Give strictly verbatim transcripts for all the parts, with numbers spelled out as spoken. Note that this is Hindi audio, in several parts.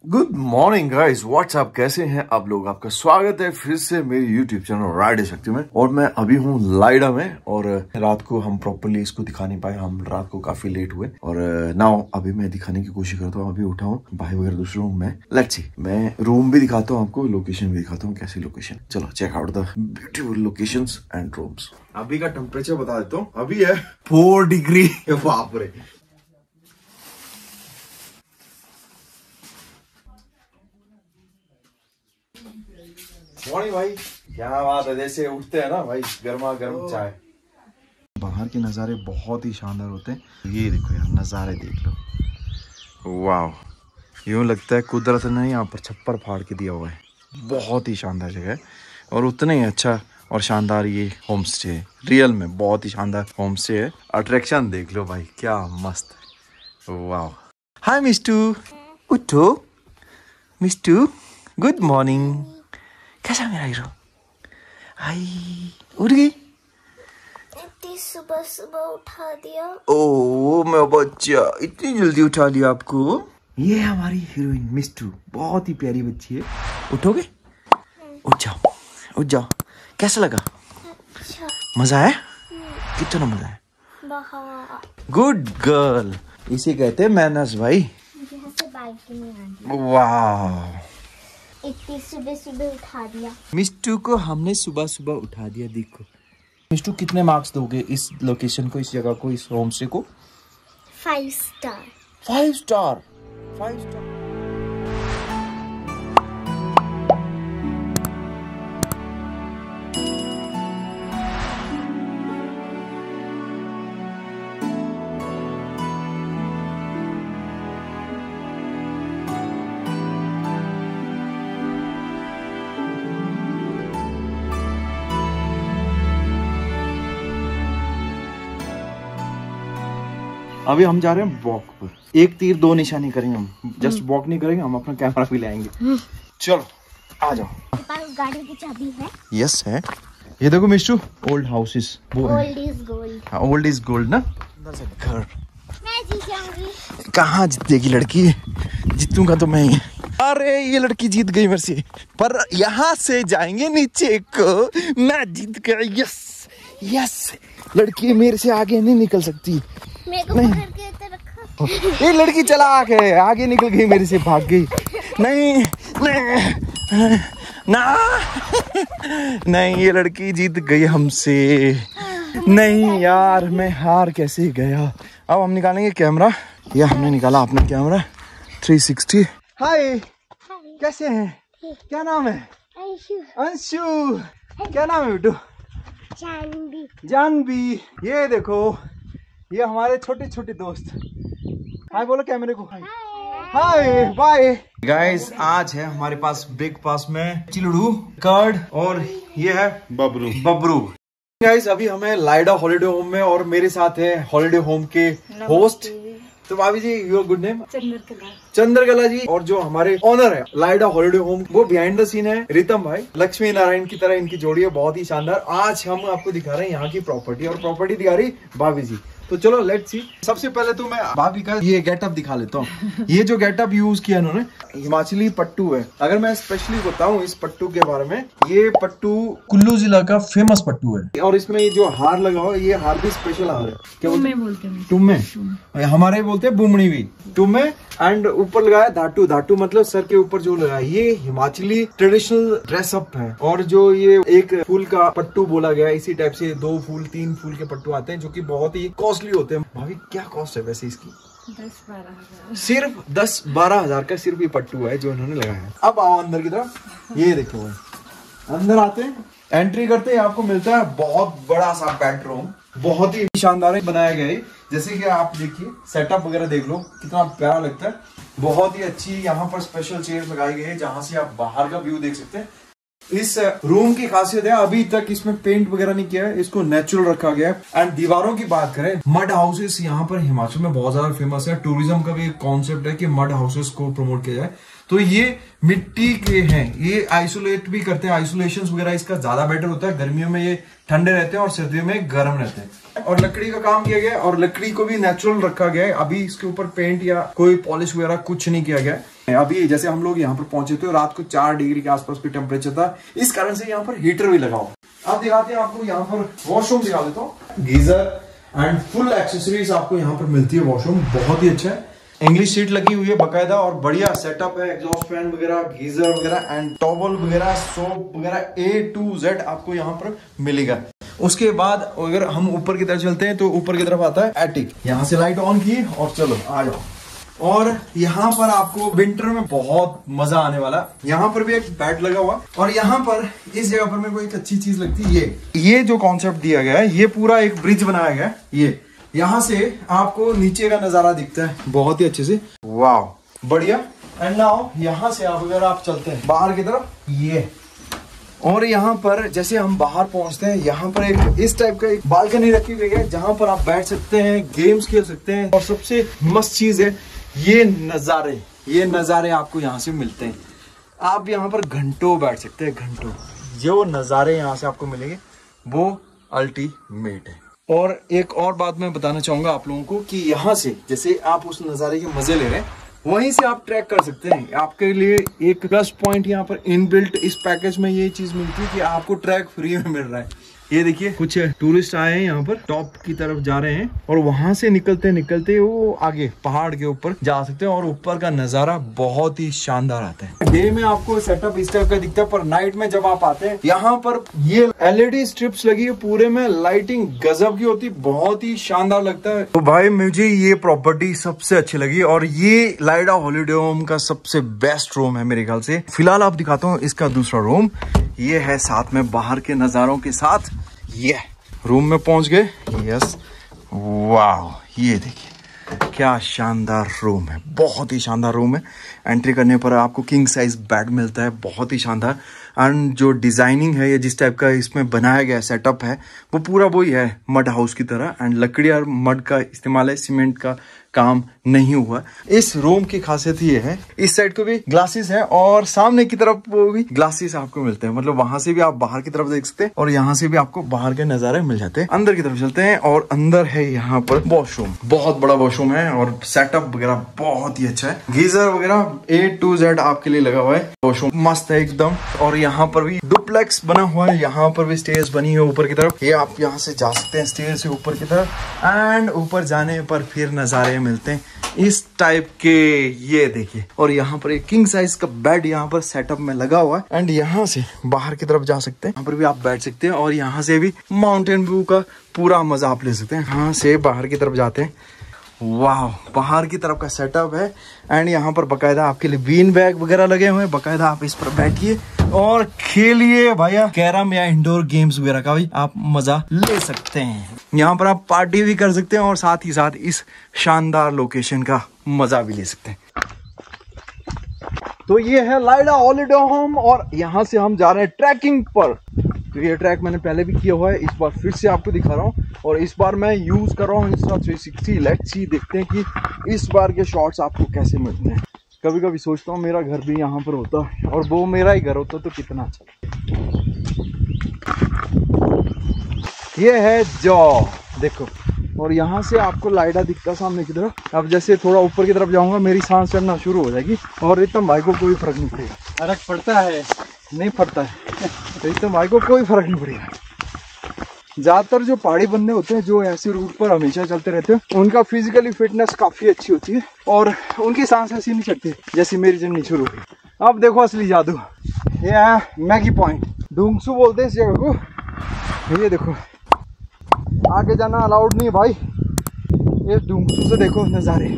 गुड मॉर्निंग गाइस, व्हाट्सअप, कैसे हैं आप लोग। आपका स्वागत है फिर से मेरी यूट्यूब चैनल राइड शक्ति में। और मैं अभी हूँ लाइडा में और रात को हम प्रॉपर्ली इसको दिखा नहीं पाए, हम रात को काफी लेट हुए और नाउ अभी मैं दिखाने की कोशिश करता हूँ। अभी उठा हूँ, भाई वगैरह दूसरे रूम में। लेट्स सी, मैं रूम भी दिखाता हूँ आपको, लोकेशन भी दिखाता हूँ कैसी लोकेशन। चलो check out the beautiful locations and rooms. अभी का टेम्परेचर बता देता हूँ, अभी है फोर डिग्री। बाप रे, मॉर्निंग भाई, क्या बात है। जैसे उठते हैं ना भाई, गर्मा गर्म चाय। बाहर के नज़ारे बहुत ही शानदार होते हैं। ये देखो यार, नज़ारे देख लो, वाह। यूँ लगता है कुदरत ने यहाँ पर छप्पर फाड़ के दिया हुआ है। बहुत ही शानदार जगह है और उतना ही अच्छा और शानदार ये होम स्टे है। रियल में बहुत ही शानदार होम स्टे है। अट्रैक्शन देख लो भाई, क्या मस्त है, वाह। हाय मिस्टू, उठो मिस्टू, गुड मॉर्निंग। कैसा मेरा हीरो? आई उठ गई, इतनी सुबह सुबह उठा दिया। ओ मैं बच्चा, इतनी जल्दी उठा लिया आपको। ये है हमारी हीरोइन मिस्टू, बहुत ही प्यारी बच्ची है। उठोगे? उठ जाओ, उठ जाओ। कैसा लगा? अच्छा, मजा आया? कितना मजा आया? बहुत। गुड गर्ल, इसे कहते हैं मैनर्स भाई। यहाँ से बालकनी आ गई। वाह, इतनी सुबह सुबह उठा दिया। मिस्टू को हमने सुबह सुबह उठा दिया। देखो मिस्टू, कितने मार्क्स दोगे इस लोकेशन को, इस जगह को, इस होम स्टे को? Five star. Five star, five star. अभी हम जा रहे हैं वॉक पर। एक तीर दो निशानी करेंगे हम, जस्ट वॉक नहीं करेंगे, हम अपना कैमरा भी लाएंगे। चलो आ जाओ। गाड़ी की चाबी है? यस है। ये देखो मिस्टू, old houses, old is gold. हाँ, ओल्ड इज गोल्ड ना। अंदर से घर। मैं जीत जाऊंगी। कहाँ जीतेगी लड़की, जीतूंगा तो मैं ही। अरे ये लड़की जीत गई मेरे से, पर यहाँ से जाएंगे नीचे को। मैं जीत गया, यस यस। लड़की मेरे से आगे नहीं निकल सकती। मेरे को पकड़ के तो रखा। ये लड़की चला आगे आगे निकल गई, मेरे से भाग गई। नहीं नहीं ना, नहीं, ये लड़की जीत गई हमसे। नहीं यार, मैं हार कैसे गया। अब हम निकालेंगे कैमरा। ये हमने निकाला अपना कैमरा थ्री सिक्सटी। हाय, कैसे हैं? क्या नाम है? अंशु। अंशु। क्या नाम है बेटू? जानवी। जानवी। ये देखो, ये हमारे छोटे छोटे दोस्त। हाय बोलो कैमरे को। Hi hi bye guys. आज है हमारे पास ब्रेकफास्ट में चिलड़ू, कर्ड और ये है बबरू बबरू गाइस। अभी हमें लाइडा हॉलिडे होम में, और मेरे साथ है हॉलिडे होम के होस्ट। तो भाभी जी, your good name? Chandrakala. Chandrakala ji. और जो हमारे ओनर है लाइडा हॉलिडे होम, वो बिहाइंड द सीन है रितम भाई। लक्ष्मी नारायण की तरह इनकी जोड़ी है, बहुत ही शानदार। आज हम आपको दिखा रहे हैं यहाँ की प्रॉपर्टी, और प्रॉपर्टी दिखा रही भाभी जी। तो चलो लेट्स सी। सबसे पहले तो मैं भाभी का ये गेटअप दिखा लेता हूँ। ये जो गेटअप यूज किया इन्होंने, हिमाचली पट्टू है। अगर मैं स्पेशली बताऊं इस पट्टू के बारे में, ये पट्टू कुल्लू जिला का फेमस पट्टू है। और इसमें ये जो हार लगा हुआ है, ये हार भी स्पेशल हार है। क्या बोलते हैं? टुम्मे। हमारे बोलते हैं बुमड़ी भी, टुम्मे। एंड ऊपर लगाया धाटू। धाटू मतलब सर के ऊपर जो लगाया, ये हिमाचली ट्रेडिशनल ड्रेसअप है। और जो ये एक फूल का पट्टू बोला गया, इसी टाइप से दो फूल तीन फूल के पट्टू आते हैं, जो की बहुत ही कॉस्टली होते हैं। भाभी क्या कॉस्ट है वैसे इसकी? दस बारह हजार। सिर्फ दस बारह हजार का सिर्फ ये पट्टू है जो इन्होंने लगाया है। अब आओ अंदर की तरफ। ये देखो भाई, अंदर आते हैं, एंट्री करते हैं, आपको मिलता है बहुत बड़ा सा बेडरूम। बहुत ही शानदार बनाया गया है। जैसे कि आप देखिए, सेटअप वगैरह देख लो, कितना प्यारा लगता है। बहुत ही अच्छी यहाँ पर स्पेशल चेयर लगाई गई है, जहां से आप बाहर का व्यू देख सकते हैं। इस रूम की खासियत है, अभी तक इसमें पेंट वगैरह नहीं किया है, इसको नेचुरल रखा गया है। एंड दीवारों की बात करें, मड हाउसेस यहाँ पर हिमाचल में बहुत ज्यादा फेमस है। टूरिज्म का भी एक कॉन्सेप्ट है कि मड हाउसेस को प्रमोट किया जाए। तो ये मिट्टी के हैं, ये आइसोलेट भी करते हैं, आइसोलेशन वगैरह इसका ज्यादा बेटर होता है। गर्मियों में ये ठंडे रहते हैं और सर्दियों में गर्म रहते हैं। और लकड़ी का काम किया गया है और लकड़ी को भी नेचुरल रखा गया है। अभी इसके ऊपर पेंट या कोई पॉलिश वगैरह कुछ नहीं किया गया है। अभी जैसे हम लोग यहाँ पर पहुंचे थे रात को चार डिग्री के आसपास की टेम्परेचर था, इस कारण से यहाँ पर हीटर भी लगा हुआ। आप दिखाते हैं आपको यहाँ पर वॉशरूम दिखा देता हूँ। गीजर एंड फुल एक्सेसरीज आपको यहाँ पर मिलती है। वॉशरूम बहुत ही अच्छा है, इंग्लिश सीट लगी हुई है बकायदा और बढ़िया सेटअप है। एग्जॉस्ट फैन वगैरह, गीजर वगैरह एंड टॉवल वगैरह, सोप वगैरह ए टू जेड आपको यहाँ पर मिलेगा। उसके बाद अगर हम ऊपर की तरफ चलते हैं तो ऊपर की तरफ आता है एटिक। यहाँ से लाइट ऑन की और चलो आ जाओ। और यहाँ पर आपको विंटर में बहुत मजा आने वाला। यहाँ पर भी एक बेड लगा हुआ और यहाँ पर इस जगह पर मेरे को एक अच्छी चीज लगती है, ये ये जो कॉन्सेप्ट दिया गया है, ये पूरा एक ब्रिज बनाया गया है। ये यहाँ से आपको नीचे का नजारा दिखता है बहुत ही अच्छे से। वाह बढ़िया। एंड नाउ यहाँ से आप अगर आप चलते हैं बाहर की तरफ, ये और यहाँ पर जैसे हम बाहर पहुंचते हैं, यहाँ पर एक इस टाइप का एक बालकनी रखी हुई है जहाँ पर आप बैठ सकते हैं, गेम्स खेल सकते हैं। और सबसे मस्त चीज है ये नजारे, ये नजारे आपको यहाँ से मिलते हैं। आप यहाँ पर घंटों बैठ सकते हैं, घंटों। जो नजारे यहाँ से आपको मिलेंगे वो अल्टीमेट है। और एक और बात मैं बताना चाहूंगा आप लोगों को कि यहाँ से जैसे आप उस नजारे के मजे ले रहे हैं, वहीं से आप ट्रैक कर सकते हैं। आपके लिए एक प्लस पॉइंट यहाँ पर इनबिल्ट इस पैकेज में ये चीज मिलती है कि आपको ट्रैक फ्री में मिल रहा है। ये देखिए कुछ टूरिस्ट आए हैं यहाँ पर, टॉप की तरफ जा रहे हैं और वहां से निकलते निकलते वो आगे पहाड़ के ऊपर जा सकते हैं और ऊपर का नजारा बहुत ही शानदार आता है। डे में आपको सेटअप इस टाइप का दिखता है, पर नाइट में जब आप आते हैं यहाँ पर ये एलईडी स्ट्रिप्स लगी है पूरे में, लाइटिंग गजब की होती, बहुत ही शानदार लगता है। तो भाई मुझे ये प्रॉपर्टी सबसे अच्छी लगी और ये लाइडा हॉलीडे होम का सबसे बेस्ट रूम है मेरे ख्याल से। फिलहाल आप दिखाता हूँ इसका दूसरा रूम। ये है साथ में बाहर के नजारों के साथ। ये रूम में पहुंच गए। यस वाह, ये देखिए क्या शानदार रूम है, बहुत ही शानदार रूम है। एंट्री करने पर आपको किंग साइज बेड मिलता है, बहुत ही शानदार। एंड जो डिजाइनिंग है ये जिस टाइप का इसमें बनाया गया सेटअप है वो पूरा वही है मड हाउस की तरह। एंड लकड़ी और मड का इस्तेमाल है, सीमेंट का काम नहीं हुआ। इस रूम की खासियत ये है, इस साइड को भी ग्लासेस है और सामने की तरफ वो भी ग्लासेस आपको मिलते हैं, मतलब वहां से भी आप बाहर की तरफ देख सकते हैं और यहाँ से भी आपको बाहर के नजारे मिल जाते हैं। अंदर की तरफ चलते हैं और अंदर है यहाँ पर वॉशरूम, बहुत बड़ा वॉशरूम है और सेटअप वगैरह बहुत ही अच्छा है। गीजर वगैरह ए टू जेड आपके लिए लगा हुआ है। वॉशरूम मस्त है एकदम। और यहाँ पर भी डुप्लेक्स बना हुआ है, यहाँ पर भी स्टेयर्स बनी है ऊपर की तरफ। ये आप यहाँ से जा सकते हैं स्टेयर से ऊपर की तरफ एंड ऊपर जाने पर फिर नजारे मिलते हैं इस टाइप के। ये देखिए, और यहाँ पर एक किंग साइज का बेड यहाँ पर सेटअप में लगा हुआ है। एंड यहाँ से बाहर की तरफ जा सकते हैं, यहाँ पर भी आप बैठ सकते हैं और यहाँ से भी माउंटेन व्यू का पूरा मजा आप ले सकते हैं। यहाँ से बाहर की तरफ जाते हैं, वाह बाहर की तरफ का सेटअप है। एंड यहाँ पर बकायदा आपके लिए बीन बैग वगैरह लगे हुए हैं, बकायदा आप इस पर बैठिए और खेलिए भैया। कैरम या इंडोर गेम्स वगैरह का भी आप मजा ले सकते हैं। यहाँ पर आप पार्टी भी कर सकते हैं और साथ ही साथ इस शानदार लोकेशन का मजा भी ले सकते हैं। तो ये है लाइडा हॉलीडे होम और यहाँ से हम जा रहे हैं ट्रैकिंग पर। तो ये ट्रैक मैंने पहले भी किया हुआ है, इस बार फिर से आपको दिखा रहा हूँ और इस बार मैं यूज कर रहा हूँ Insta three sixty. Let's see, देखते हैं कि इस बार के शॉट्स आपको कैसे मिलते हैं। कभी कभी सोचता हूँ मेरा घर भी यहाँ पर होता और वो मेरा ही घर होता तो कितना अच्छा। ये है जॉ, देखो, और यहाँ से आपको लाइडा दिखता सामने की तरफ। अब जैसे थोड़ा ऊपर की तरफ जाऊंगा मेरी सांस चढ़ना शुरू हो जाएगी और रितम भाई को कोई फर्क नहीं पड़ेगा। फर्क पड़ता है? नहीं पड़ता है, रितम भाई को कोई फर्क नहीं पड़ेगा। ज्यादातर जो पहाड़ी बंदे होते हैं जो ऐसे रूट पर हमेशा चलते रहते हैं, उनका फिजिकली फिटनेस काफी अच्छी होती है और उनकी सांस ऐसी नहीं चढ़ती जैसी मेरी चढ़नी शुरू हुई। अब देखो असली जादू, ये है मैगी पॉइंट, डूंगसू बोलते हैं इस जगह को। ये देखो, आगे जाना अलाउड नहीं भाई। ये डूंगसू से देखो नज़ारे,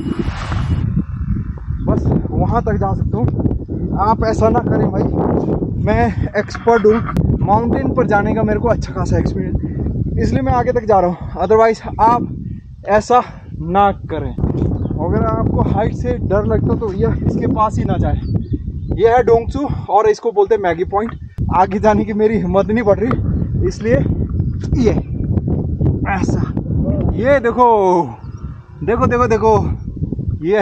बस वहां तक जा सकता हूँ। आप ऐसा ना करें भाई, मैं एक्सपर्ट हूँ माउंटेन पर जाने का, मेरे को अच्छा खासा एक्सपीरियंस, इसलिए मैं आगे तक जा रहा हूँ। अदरवाइज आप ऐसा ना करें। अगर आपको हाइट से डर लगता तो भैया इसके पास ही ना जाए। ये है डोंगसू और इसको बोलते हैं मैगी पॉइंट। आगे जाने की मेरी हिम्मत नहीं पड़ रही, इसलिए ये ऐसा, ये देखो देखो देखो देखो, ये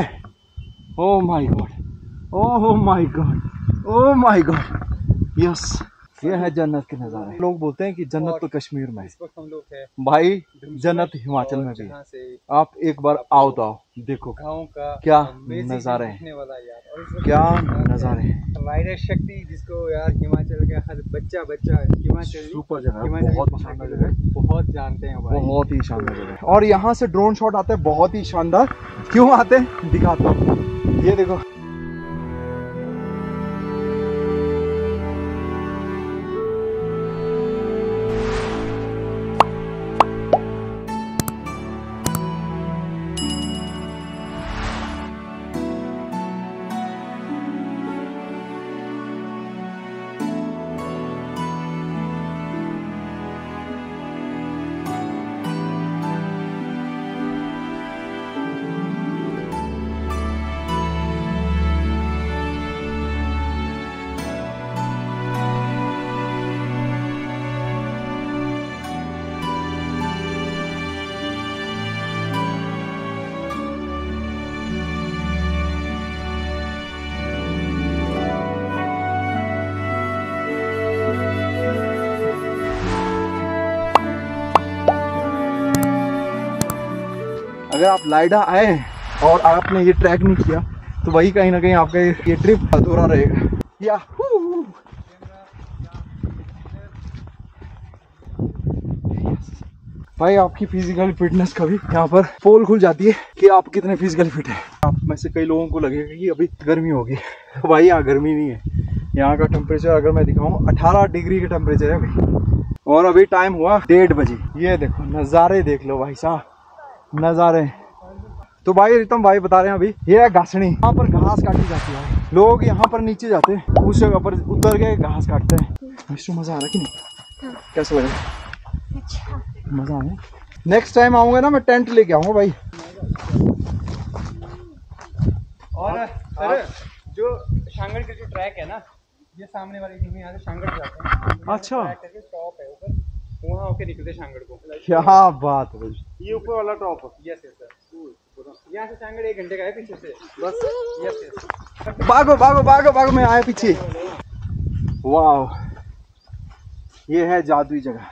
oh my god, oh my god, oh my god, yes ये है जन्नत के नजारे। लोग बोलते हैं कि जन्नत तो कश्मीर में है, इस वक्त हम लोग है भाई जन्नत हिमाचल में भी है। आप एक बार आओ तो आओ, देखो गाँव का क्या amazing नजारे हैं, दिखने वाला यार। और इस वक्त क्या यार नजारे हैं। राइडर शक्ति जिसको यार हिमाचल का हर बच्चा बच्चा हिमाचल सुपर जगह, हिमाचल बहुत की शानदार भाषा जगह है, बहुत जानते हैं भाई। बहुत ही शानदार जगह है। और यहाँ से ड्रोन शॉट आते हैं बहुत ही शानदार। क्यों आते हैं दिखाता हूँ, ये देखो। अगर आप लाइडा आए और आपने ये ट्रैक नहीं किया तो वही कहीं ना कहीं आपका ये ट्रिप अधूरा रहेगा। या भाई आपकी फिजिकल फिटनेस का भी यहाँ पर पोल खुल जाती है कि आप कितने फिजिकल फिट है। आप में से कई लोगों को लगेगा कि अभी गर्मी होगी, तो भाई यहाँ गर्मी नहीं है। यहाँ का टेम्परेचर अगर मैं दिखाऊँ अठारह डिग्री का टेम्परेचर है अभी, और अभी टाइम हुआ डेढ़ बजे। ये देखो नज़ारे देख लो भाई साहब, नज़ारे। तो भाई रितम भाई बता रहे हैं अभी ये है घासनी, यहाँ पर घास काटी जाती है। लोग यहाँ पर नीचे जाते हैं, उस जगह पर उतर के घास काटते हैं। मिस्टर मजा आ रहा कि नहीं? कैसा लगा? अच्छा मजा आया। नेक्स्ट टाइम आऊंगा ना मैं टेंट लेके आऊंगा भाई। और सर जो शांगड़ का जो ट्रैक है ना, ये सामने वाली टीम यहाँ से शांगड़ जाते हैं। अच्छा, टॉप है ऊपर, वहाँ होके निकलते शांगड़ को। क्या बात है, ये ऊपर वाला टॉप। यस यस सर, यहाँ से शांगड़ एक घंटे का है पीछे से बस। यस यस, भागो भागो भागो भागो, मैं आया पीछे। वाह, ये है जादुई जगह।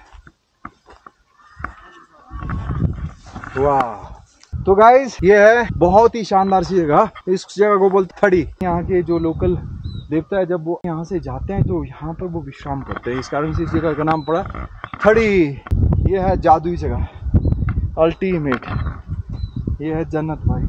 वाह, तो गाइज ये है बहुत ही शानदार सी जगह। इस जगह को बोलते थड़ी। यहाँ के जो लोकल देवता है, जब वो यहाँ से जाते हैं तो यहाँ पर वो विश्राम करते हैं, इस कारण से इस जगह का नाम पड़ा थड़ी। ये है जादुई जगह, अल्टीमेट। ये है जन्नत भाई।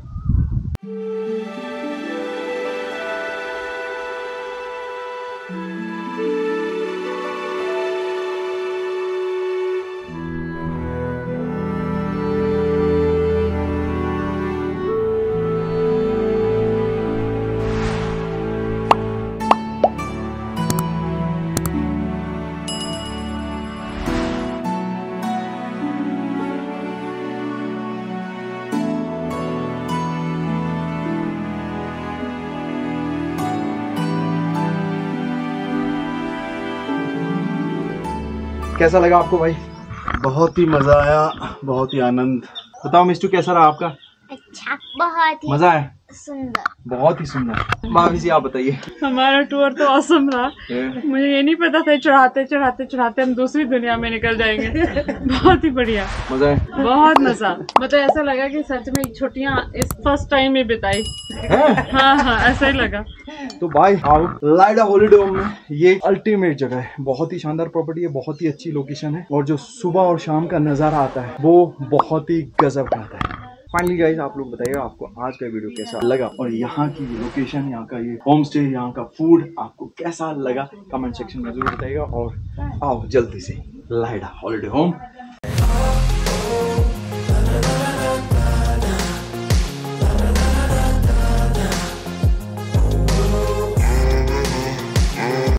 कैसा लगा आपको भाई? बहुत ही मजा आया, बहुत ही आनंद। बताओ मिस्टू, कैसा रहा आपका? अच्छा, बहुत ही मजा आया? सुंदर, बहुत ही सुंदर। भाभी जी आप बताइए। हमारा टूर तो ऑसम रहा। मुझे ये नहीं पता था चढ़ाते चढ़ाते चढ़ाते हम दूसरी दुनिया में निकल जाएंगे। बहुत ही बढ़िया, मजा है, बहुत मजा। मतलब ऐसा लगा कि सच में छुट्टियां इस फर्स्ट टाइम में बिताई। हाँ हाँ, ऐसा ही लगा। तो भाई आओ लाइडा हॉलिडे होम में, ये अल्टीमेट जगह है, बहुत ही शानदार प्रॉपर्टी है, बहुत ही अच्छी लोकेशन है, और जो सुबह और शाम का नजारा आता है वो बहुत ही गजब का आता है। फाइनली गाइस, आप लोग बताइएगा आपको आज का वीडियो कैसा लगा, और यहाँ की लोकेशन, यहाँ का ये होम स्टे, यहाँ का फूड आपको कैसा लगा कमेंट सेक्शन में जरूर बताइएगा। और आओ जल्दी से लाइडा हॉलिडे होम